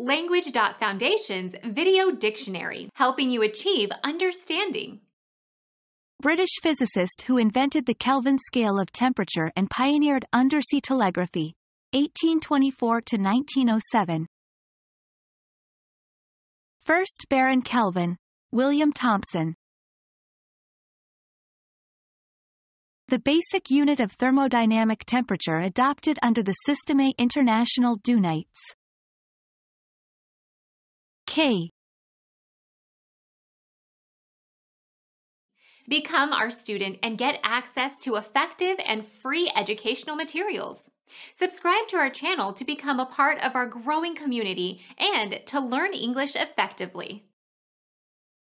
Language.Foundation's Video Dictionary, helping you achieve understanding. British physicist who invented the Kelvin scale of temperature and pioneered undersea telegraphy, 1824 to 1907. First Baron Kelvin, William Thomson. The basic unit of thermodynamic temperature adopted under the Système International d'Unités. K. Become our student and get access to effective and free educational materials. Subscribe to our channel to become a part of our growing community and to learn English effectively.